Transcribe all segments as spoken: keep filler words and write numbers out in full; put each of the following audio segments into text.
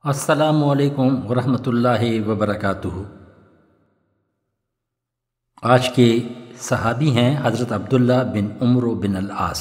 السلام علیکم ورحمۃ اللہ وبرکاتہ۔ آج کے صحابی ہیں حضرت عبداللہ بن عمرو بن العاص۔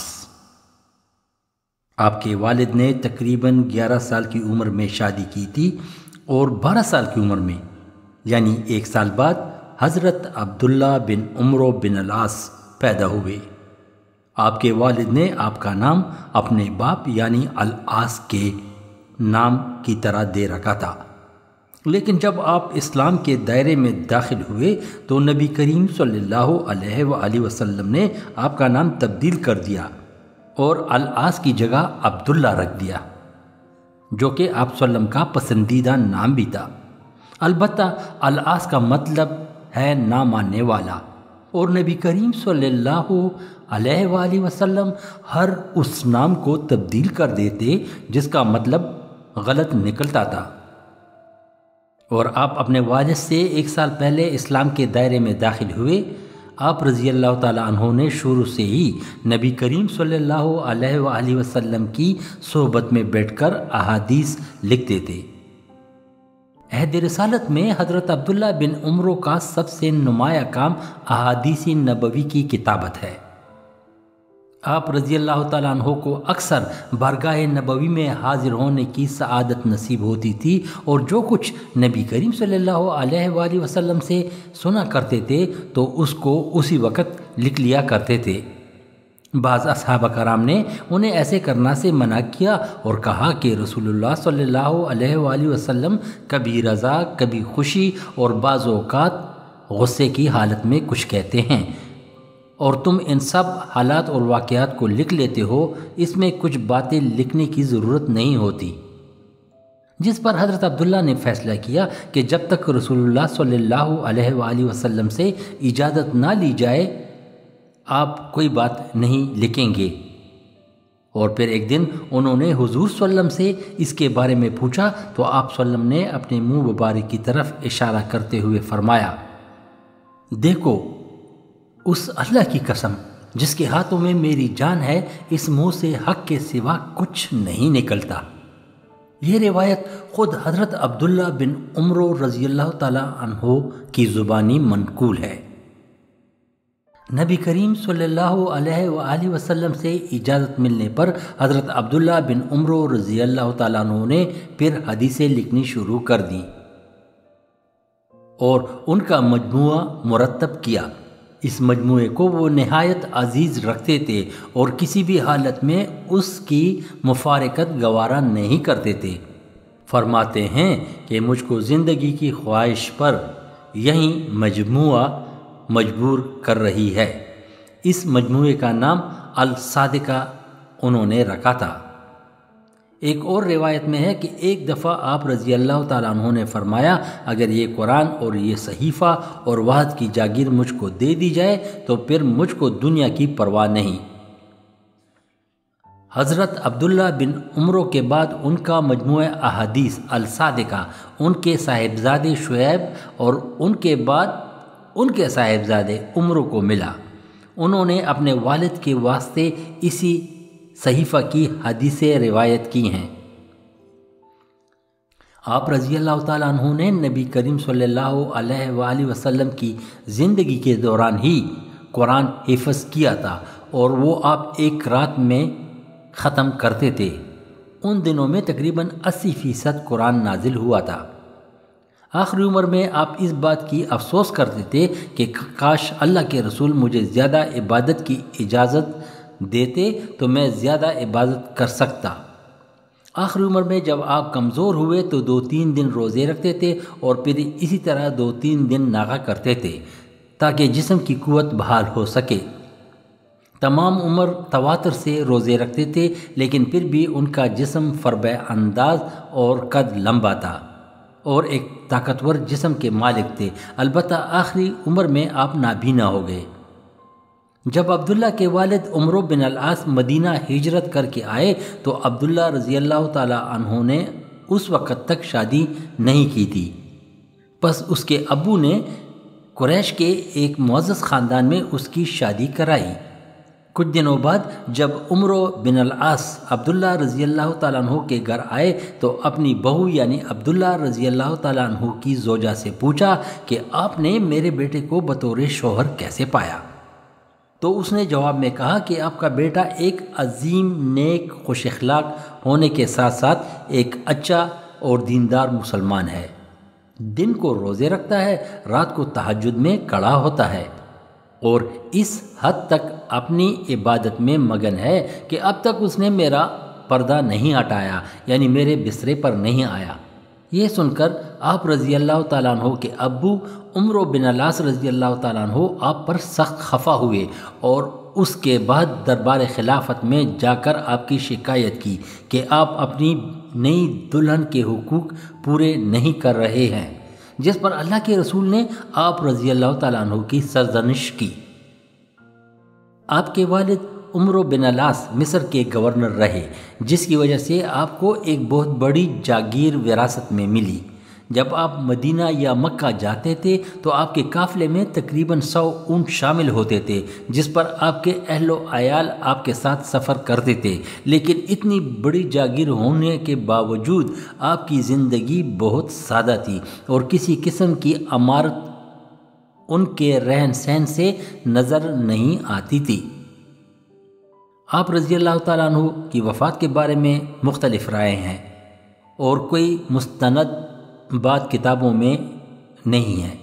آپ کے والد نے تقریباً گیارہ سال کی عمر میں شادی کی تھی اور بارہ سال کی عمر میں یعنی ایک سال بعد حضرت عبداللہ بن عمرو بن العاص پیدا ہوئے۔ آپ کے والد نے آپ کا نام اپنے باپ یعنی العاص کے نام کی طرح دے رکھا تھا، لیکن جب آپ اسلام کے دائرے میں داخل ہوئے تو نبی کریم صلی اللہ علیہ وآلہ وسلم نے آپ کا نام تبدیل کر دیا اور العاص کی جگہ عبداللہ رکھ دیا، جو کہ آپ صلی اللہ علیہ وسلم کا پسندیدہ نام بھی تھا۔ البتہ العاص کا مطلب ہے نہ ماننے والا، اور نبی کریم صلی اللہ علیہ وآلہ وسلم ہر اس نام کو تبدیل کر دیتے جس کا مطلب غلط نکلتا تھا، اور آپ اپنے والد سے ایک سال پہلے اسلام کے دائرے میں داخل ہوئے۔ آپ رضی اللہ تعالیٰ عنہ نے شروع سے ہی نبی کریم صلی اللہ علیہ وآلہ وسلم کی صحبت میں بیٹھ کر احادیث لکھتے تھے۔ عہد رسالت میں حضرت عبداللہ بن عمرو کا سب سے نمایاں کام احادیث نبوی کی کتابت ہے۔ آپ رضی اللہ تعالیٰ عنہ کو اکثر بارگاہ نبوی میں حاضر ہونے کی سعادت نصیب ہوتی تھی، اور جو کچھ نبی کریم صلی اللہ علیہ وآلہ وسلم سے سنا کرتے تھے تو اس کو اسی وقت لکھ لیا کرتے تھے۔ بعض اصحابہ کرام نے انہیں ایسے کرنا سے منع کیا اور کہا کہ رسول اللہ صلی اللہ علیہ وآلہ وسلم کبھی رضا، کبھی خوشی اور بعض اوقات غصے کی حالت میں کچھ کہتے ہیں، اور تم ان سب حالات اور واقعات کو لکھ لیتے ہو، اس میں کچھ باتیں لکھنے کی ضرورت نہیں ہوتی۔ جس پر حضرت عبداللہ نے فیصلہ کیا کہ جب تک رسول اللہ صلی اللہ علیہ وآلہ وسلم سے اجازت نہ لی جائے آپ کوئی بات نہیں لکھیں گے۔ اور پھر ایک دن انہوں نے حضور صلی اللہ علیہ وسلم سے اس کے بارے میں پوچھا تو آپ صلی اللہ علیہ وسلم نے اپنے منہ مبارک کی طرف اشارہ کرتے ہوئے فرمایا، دیکھو اس اللہ کی قسم جس کے ہاتھوں میں میری جان ہے، اس منہ سے حق کے سوا کچھ نہیں نکلتا۔ یہ روایت خود حضرت عبداللہ بن عمرو رضی اللہ تعالیٰ عنہ کی زبانی منقول ہے۔ نبی کریم صلی اللہ علیہ وآلہ وسلم سے اجازت ملنے پر حضرت عبداللہ بن عمرو رضی اللہ تعالیٰ عنہ نے پھر حدیثیں لکھنی شروع کر دیں اور ان کا مجموعہ مرتب کیا۔ اس مجموعے کو وہ نہایت عزیز رکھتے تھے اور کسی بھی حالت میں اس کی مفارقت گوارا نہیں کرتے تھے۔ فرماتے ہیں کہ مجھ کو زندگی کی خواہش پر یہی مجموعہ مجبور کر رہی ہے۔ اس مجموعے کا نام الصادقہ انہوں نے رکھا تھا۔ ایک اور روایت میں ہے کہ ایک دفعہ آپ رضی اللہ تعالیٰ عنہ نے فرمایا، اگر یہ قرآن اور یہ صحیفہ اور وحد کی جاگیر مجھ کو دے دی جائے تو پھر مجھ کو دنیا کی پرواہ نہیں۔ حضرت عبداللہ بن عمرو کے بعد ان کا مجموعہ احادیث الصادقہ ان کے صاحبزادے شعیب اور ان کے بعد ان کے صاحبزادے عمرو کو ملا۔ انہوں نے اپنے والد کے واسطے اسی صحیفہ کی حدیثیں روایت کی ہیں۔ آپ رضی اللہ تعالیٰ عنہ نے نبی کریم صلی اللہ علیہ وآلہ وسلم کی زندگی کے دوران ہی قرآن حفظ کیا تھا، اور وہ آپ ایک رات میں ختم کرتے تھے۔ ان دنوں میں تقریباً اسی فیصد قرآن نازل ہوا تھا۔ آخری عمر میں آپ اس بات کی افسوس کرتے تھے کہ کاش اللہ کے رسول مجھے زیادہ عبادت کی اجازت دیتے تو میں زیادہ عبادت کر سکتا۔ آخری عمر میں جب آپ کمزور ہوئے تو دو تین دن روزے رکھتے تھے اور پھر اسی طرح دو تین دن ناغہ کرتے تھے تاکہ جسم کی قوت بحال ہو سکے۔ تمام عمر تواتر سے روزے رکھتے تھے، لیکن پھر بھی ان کا جسم فربہ انداز اور قد لمبا تھا اور ایک طاقتور جسم کے مالک تھے۔ البتہ آخری عمر میں آپ نابینا ہو گئے۔ جب عبداللہ کے والد عمرو بن العاص مدینہ ہجرت کر کے آئے تو عبداللہ رضی اللہ تعالیٰ عنہ نے اس وقت تک شادی نہیں کی تھی۔ پس اس کے ابو نے قریش کے ایک معزز خاندان میں اس کی شادی کرائی۔ کچھ دنوں بعد جب عمرو بن العاص عبداللہ رضی اللہ تعالیٰ عنہ کے گھر آئے تو اپنی بہو یعنی عبداللہ رضی اللہ تعالیٰ عنہ کی زوجہ سے پوچھا کہ آپ نے میرے بیٹے کو بطور شوہر کیسے پایا؟ تو اس نے جواب میں کہا کہ آپ کا بیٹا ایک عظیم نیک خوش اخلاق ہونے کے ساتھ ساتھ ایک اچھا اور دیندار مسلمان ہے، دن کو روزے رکھتا ہے، رات کو تہجد میں کھڑا ہوتا ہے اور اس حد تک اپنی عبادت میں مگن ہے کہ اب تک اس نے میرا پردہ نہیں ہٹایا، یعنی میرے بسترے پر نہیں آیا۔ یہ سن کر آپ رضی اللہ تعالیٰ عنہ کے ابو عمرو بن العاص رضی اللہ تعالیٰ عنہ آپ پر سخت خفا ہوئے اور اس کے بعد دربار خلافت میں جا کر آپ کی شکایت کی کہ آپ اپنی نئی دلہن کے حقوق پورے نہیں کر رہے ہیں، جس پر اللہ کے رسول نے آپ رضی اللہ تعالیٰ عنہ کی سرزنش کی۔ آپ کے والد عمرو بن العاص مصر کے گورنر رہے، جس کی وجہ سے آپ کو ایک بہت بڑی جاگیر وراثت میں ملی۔ جب آپ مدینہ یا مکہ جاتے تھے تو آپ کے قافلے میں تقریباً سو اونٹ شامل ہوتے تھے، جس پر آپ کے اہل و عیال آپ کے ساتھ سفر کرتے تھے، لیکن اتنی بڑی جاگیر ہونے کے باوجود آپ کی زندگی بہت سادہ تھی اور کسی قسم کی عمارت ان کے رہن سہن سے نظر نہیں آتی تھی۔ آپ رضی اللہ تعالیٰ عنہ کی وفات کے بارے میں مختلف رائے ہیں اور کوئی مستند بعض کتابوں میں نہیں ہے۔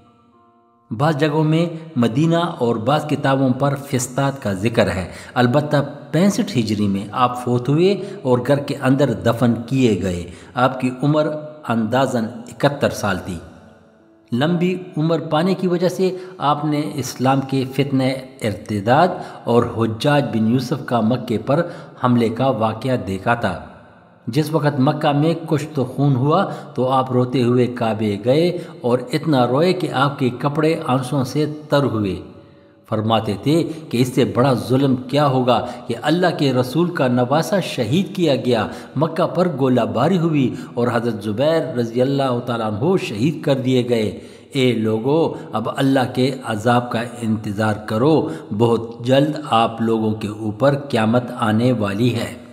بعض جگہوں میں مدینہ اور بعض کتابوں پر فسطاط کا ذکر ہے، البتہ پینسٹھ ہجری میں آپ فوت ہوئے اور گھر کے اندر دفن کیے گئے۔ آپ کی عمر اندازاً اکہتر سال تھی۔ لمبی عمر پانے کی وجہ سے آپ نے اسلام کے فتنہ ارتداد اور حجاج بن یوسف کا مکے پر حملے کا واقعہ دیکھا تھا۔ جس وقت مکہ میں کشت و خون ہوا تو آپ روتے ہوئے کعبے گئے اور اتنا روئے کہ آپ کے کپڑے آنسوں سے تر ہوئے۔ فرماتے تھے کہ اس سے بڑا ظلم کیا ہوگا کہ اللہ کے رسول کا نواسہ شہید کیا گیا، مکہ پر گولہ باری ہوئی اور حضرت زبیر رضی اللہ تعالیٰ عنہ شہید کر دیے گئے۔ اے لوگو، اب اللہ کے عذاب کا انتظار کرو، بہت جلد آپ لوگوں کے اوپر قیامت آنے والی ہے۔